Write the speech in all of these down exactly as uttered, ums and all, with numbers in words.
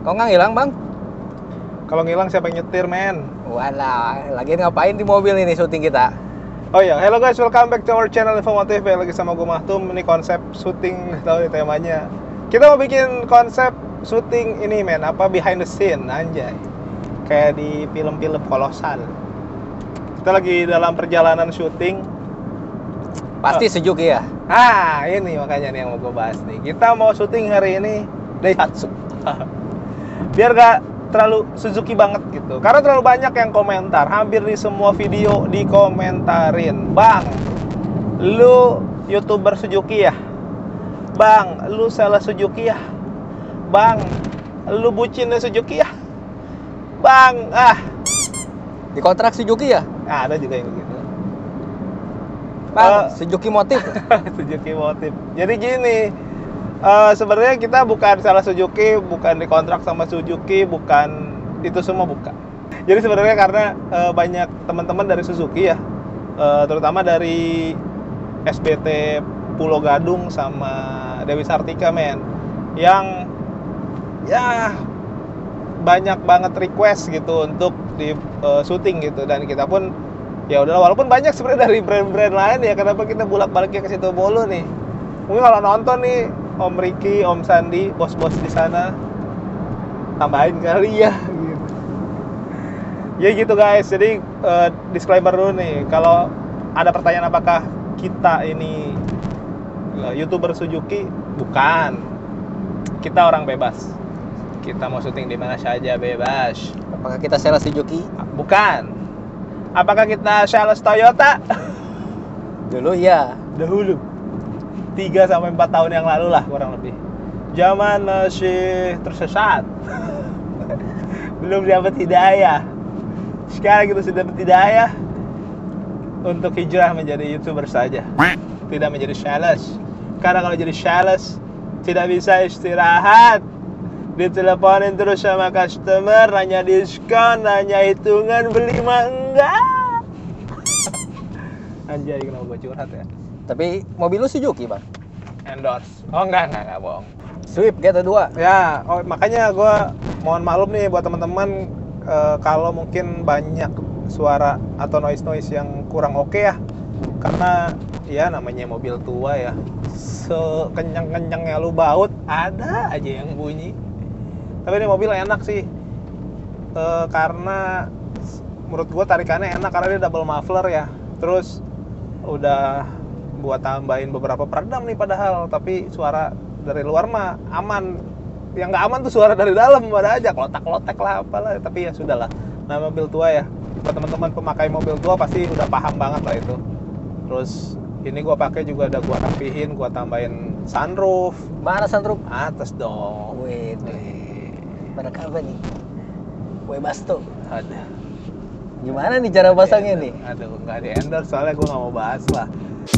Kok nggak ngilang, Bang? Kalau ngilang siapa yang nyetir, men? Walah, lagi ngapain di mobil ini syuting kita? Oh iya, hello guys, welcome back to our channel Infomotif. Ya, lagi sama gue Mahtum. Ini konsep syuting, tahu nih temanya. Kita mau bikin konsep syuting ini, men. Apa behind the scene, anjay. Kayak di film-film kolosal. Kita lagi dalam perjalanan syuting. Pasti Oh. Suzuki ya? Ah, ini makanya nih yang mau gue bahas nih. Kita mau syuting hari ini Daihatsu. Biar gak terlalu Suzuki banget gitu. Karena terlalu banyak yang komentar. Hampir di semua video dikomentarin, "Bang, lu YouTuber Suzuki ya? Bang, lu sales Suzuki ya? Bang, lu bucinnya Suzuki ya? Bang, ah." Di kontrak Suzuki ya? Nah, ada juga yang begitu. Bang, Uh, Suzuki motif. Suzuki motif. Jadi gini, uh, sebenarnya kita bukan salah Suzuki, bukan dikontrak sama Suzuki, bukan itu semua bukan. Jadi sebenarnya karena uh, banyak teman-teman dari Suzuki ya, uh, terutama dari S B T Pulau Gadung sama Dewi Sartika, men, yang ya banyak banget request gitu untuk di uh, syuting gitu, dan kita pun ya udah, walaupun banyak sebenarnya dari brand-brand lain ya, kenapa kita bolak-baliknya ke situ mulu nih. Mungkin kalau nonton nih Om Ricky, Om Sandi, bos-bos di sana, tambahin kali ya gitu. Ya gitu guys. Jadi uh, disclaimer dulu nih, kalau ada pertanyaan apakah kita ini uh, YouTuber Suzuki, bukan. Kita orang bebas. Kita mau syuting di mana saja bebas. Apakah kita sales Suzuki? Bukan. Apakah kita sales Toyota? Dulu ya. Dahulu. tiga sampai empat tahun yang lalu lah kurang lebih. Zaman masih tersesat. Belum dapat hidayah. Sekarang kita sudah dapat hidayah untuk hijrah menjadi YouTuber saja. Tidak menjadi sales. Karena kalau jadi sales tidak bisa istirahat. Diteleponin terus sama customer, nanya diskon, nanya hitungan, beli mah enggak. Anjay, kenapa gue curhat ya? Tapi mobil lu Suzuki, Bang? Endorse. Oh enggak, enggak, enggak bohong. Swift G T dua. Ya, oh, makanya gue mohon maklum nih buat teman-teman eh, kalau mungkin banyak suara atau noise-noise yang kurang oke ya. Karena ya namanya mobil tua ya. Sekencang-kencangnya lu baut, ada aja yang bunyi. Tapi ini mobil enak sih, e, karena menurut gue tarikannya enak karena dia double muffler ya. Terus udah buat tambahin beberapa peredam nih padahal, tapi suara dari luar mah aman. Yang nggak aman tuh suara dari dalam, ada aja klotak-klotek lah apalah. Tapi ya sudahlah, nah mobil tua ya. Buat teman-teman pemakai mobil tua pasti udah paham banget lah itu. Terus ini gue pakai juga udah gue rapihin, gue tambahin sunroof. Mana sunroof? Atas dong. Wait, wait. Merek apa nih? Webasto. Ada. Gimana nih cara pasangnya nih? Aduh, nggak di endorse soalnya gue nggak mau bahas lah.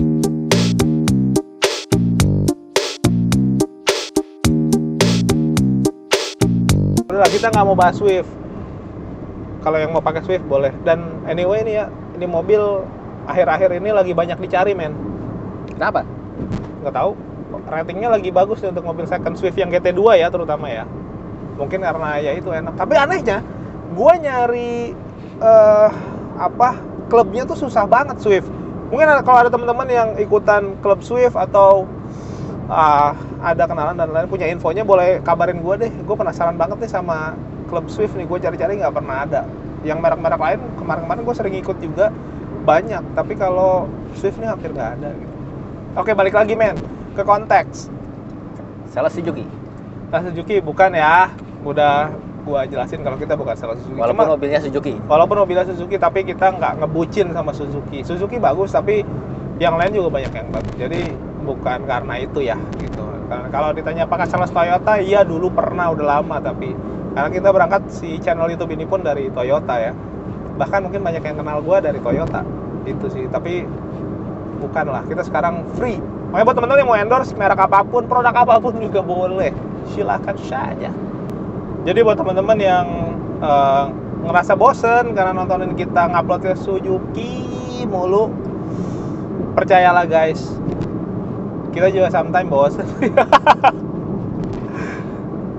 Udah, kita nggak mau bahas Swift. Kalau yang mau pakai Swift boleh. Dan anyway ini ya, ini mobil akhir-akhir ini lagi banyak dicari, men. Kenapa? Nggak tahu. Ratingnya lagi bagus nih untuk mobil second Swift yang G T dua ya terutama ya. Mungkin karena ya itu enak. Tapi anehnya, gue nyari uh, apa klubnya tuh susah banget Swift. Mungkin ada, kalau ada teman-teman yang ikutan klub Swift atau uh, ada kenalan dan lain punya infonya, boleh kabarin gue deh. Gue penasaran banget nih sama klub Swift nih. Gue cari-cari nggak pernah ada. Yang merek-merek lain kemarin-kemarin gue sering ikut juga banyak. Tapi kalau Swift nih hampir nggak ada gitu. Oke, balik lagi men ke konteks. Sales Suzuki. Sales Suzuki bukan ya. Udah gua jelasin kalau kita bukan sales Suzuki. Walaupun Cuma, mobilnya Suzuki. walaupun mobilnya Suzuki, tapi kita nggak ngebucin sama Suzuki. Suzuki bagus, tapi yang lain juga banyak yang bagus. Jadi bukan karena itu ya, gitu. Karena kalau ditanya apakah sales Toyota, iya dulu pernah, udah lama. Tapi karena kita berangkat si channel YouTube ini pun dari Toyota ya. Bahkan mungkin banyak yang kenal gua dari Toyota. Itu sih. Tapi bukan lah. Kita sekarang free. Makanya buat teman-teman yang mau endorse merek apapun, produk apapun juga boleh. Silakan saja. Jadi buat teman-teman yang uh, ngerasa bosen karena nontonin kita ngupload ke Suzuki mulu, percayalah guys, kita juga sometimes bosen.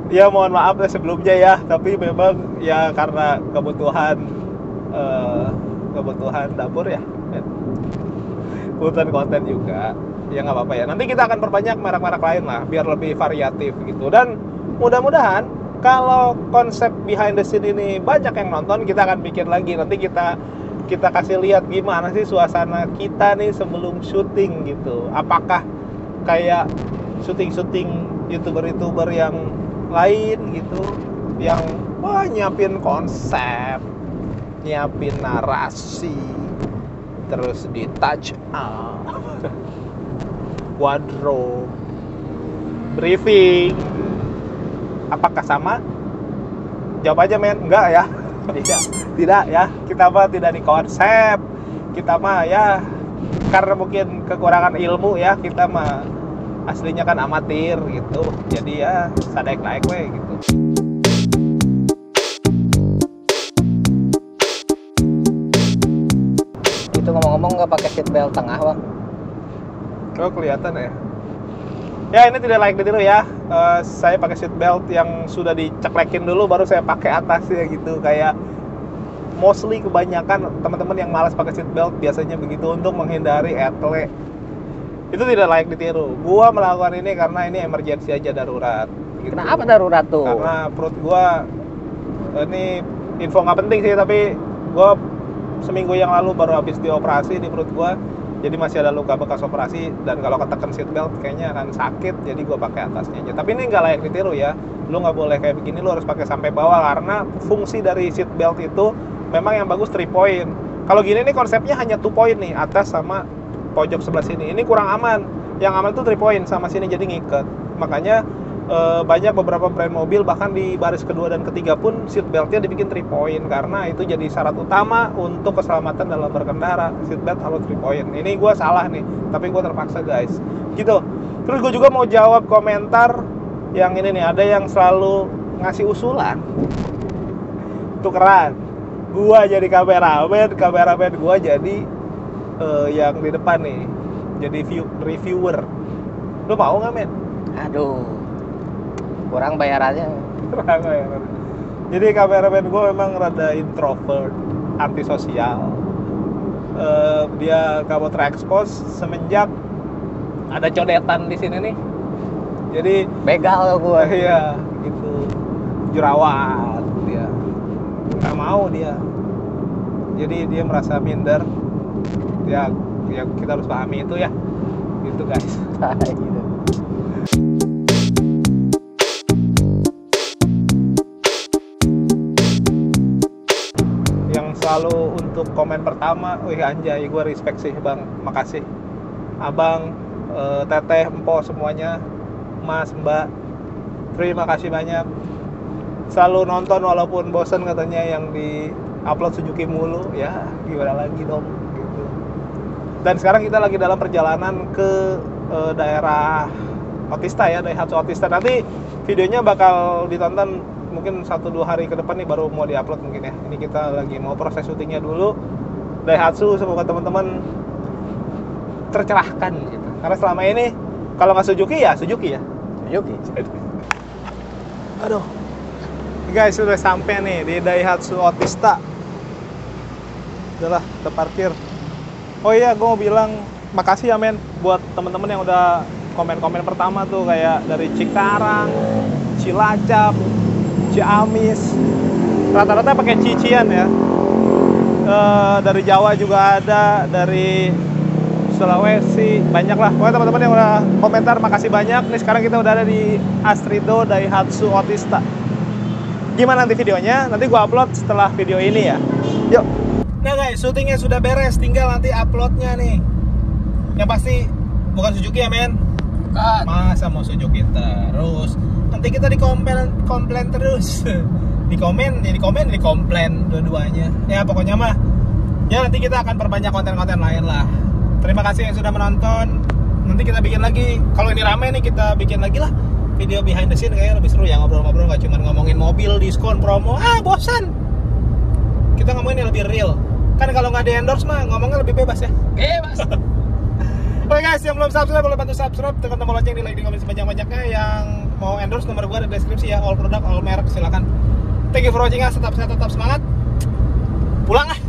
Ya mohon maaf ya sebelumnya ya, tapi memang ya karena kebutuhan uh, kebutuhan dapur ya, kebutuhan konten juga, ya nggak apa-apa ya. Nanti kita akan perbanyak merek-merek lain lah, biar lebih variatif gitu. Dan mudah-mudahan kalau konsep behind the scene ini banyak yang nonton, kita akan bikin lagi. Nanti kita kita kasih lihat gimana sih suasana kita nih sebelum syuting gitu. Apakah kayak syuting-syuting youtuber-youtuber yang lain gitu, yang wah nyiapin konsep, nyiapin narasi, terus di touch up, wardrobe, briefing. Apakah sama? Jawab aja men, enggak ya. Tidak, tidak ya. Kita mah tidak di konsep. Kita mah ya karena mungkin kekurangan ilmu ya, kita mah aslinya kan amatir gitu. Jadi ya sadek naik we gitu. Itu ngomong-ngomong nggak pakai seat belt tengah, Bang? Oh, kelihatan ya. Ya ini tidak layak ditiru ya. Uh, saya pakai seat belt yang sudah diceklekin dulu baru saya pakai atasnya gitu. Kayak mostly kebanyakan teman-teman yang malas pakai seat belt biasanya begitu untuk menghindari etle. Itu tidak layak ditiru. Gua melakukan ini karena ini emergency aja, darurat gitu. Kenapa darurat tuh? Karena perut gua, ini info nggak penting sih, tapi gua seminggu yang lalu baru habis dioperasi di perut gua. Jadi masih ada luka bekas operasi, dan kalau ketekan seat belt kayaknya akan sakit, jadi gue pakai atasnya aja. Tapi ini nggak layak ditiru ya, lu nggak boleh kayak begini, lu harus pakai sampai bawah, karena fungsi dari seat belt itu memang yang bagus three point. Kalau gini nih konsepnya hanya two point nih, atas sama pojok sebelah sini. Ini kurang aman. Yang aman tuh three point sama sini, jadi ngiket. Makanya e, banyak beberapa brand mobil bahkan di baris kedua dan ketiga pun seat beltnya dibikin three point, karena itu jadi syarat utama untuk keselamatan dalam berkendara. Seat belt harus three point. Ini gue salah nih, tapi gue terpaksa guys. Gitu. Terus gue juga mau jawab komentar yang ini nih, ada yang selalu ngasih usulan tukeran. Gue jadi kameramen, kameramen gue jadi uh, yang di depan nih, jadi view, reviewer. Lu mau nggak men? Aduh, kurang bayarannya. Kurang bayaran. Jadi kameramen gue memang rada introvert, antisosial. Uh, dia gak mau terekspos semenjak ada codetan di sini nih. Jadi begal gue. Iya, gitu. Jerawat dia. Gak mau dia. Jadi dia merasa minder. Ya, ya kita harus pahami itu ya. Gitu guys. Gitu. Yang selalu untuk komen pertama, wih anjay, gue respect sih bang, makasih. Abang, e, teteh, empo semuanya, mas, mbak, terima kasih banyak. Selalu nonton walaupun bosen katanya yang di upload Suzuki mulu, ya gimana lagi dong gitu. Dan sekarang kita lagi dalam perjalanan ke e, daerah Otista ya, Daihatsu Otista. Nanti videonya bakal ditonton mungkin satu dua hari ke depan nih, baru mau diupload mungkin ya. Ini kita lagi mau proses syutingnya dulu. Daihatsu, semoga teman-teman tercerahkan gitu. Karena selama ini kalau nggak Suzuki ya Suzuki ya. Suzuki. Aduh. Guys, sudah sampai nih di Daihatsu Otista. Udahlah, kita parkir. Oh iya, gue mau bilang makasih ya men buat teman-teman yang udah komen-komen pertama tuh, kayak dari Cikarang, Cilacap, Ciamis, rata-rata pakai cician ya. E, dari Jawa juga ada, dari Sulawesi, banyak lah. Pokoknya teman-teman yang udah komentar, makasih banyak. Nih sekarang kita udah ada di Astrido Daihatsu Otista. Gimana nanti videonya? Nanti gua upload setelah video ini ya. Yuk. Nah guys, syutingnya sudah beres, tinggal nanti uploadnya nih. Yang pasti bukan Suzuki ya men. Bukan. Masa mau Suzuki terus? Nanti kita dikomplain komplain terus. Di komen, ya di komen, di komplain dua-duanya. Ya pokoknya mah, ya nanti kita akan perbanyak konten-konten lain lah. Terima kasih yang sudah menonton. Nanti kita bikin lagi. Kalau ini rame nih, kita bikin lagi lah video behind the scene, kayaknya lebih seru ya, ngobrol-ngobrol, nggak cuma ngomongin mobil, diskon, promo. Ah bosan. Kita ngomongin yang lebih real. Kan kalau nggak di endorse mah ngomongnya lebih bebas ya. Bebas. Oke guys. guys, yang belum subscribe boleh bantu subscribe, tekan tombol lonceng di like di komen sebanyak-banyaknya. Yang mau endorse nomor gua ada di deskripsi ya, all produk, all merek, silakan. Thank you for watching guys, tetap sehat, tetap semangat. Pulang ah.